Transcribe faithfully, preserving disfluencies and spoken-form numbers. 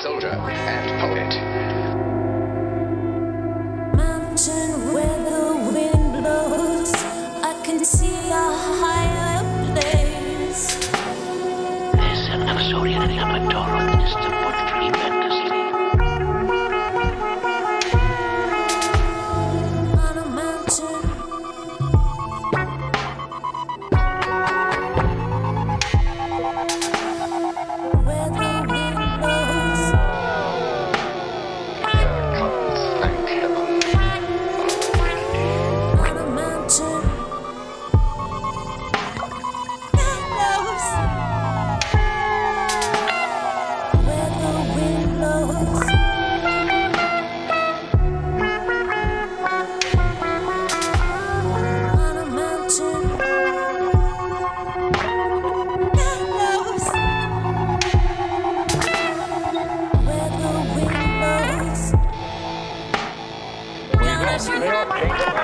soldier and poet. Mountain where the wind blows, I can see a higher place. There's an Amazonian Labrador on the distant wood tremendously. On a mountain, where the wind blows. Thank heaven. On a mountain, blows. Where the wind blows. On a mountain, blows. Where the wind blows. Down at your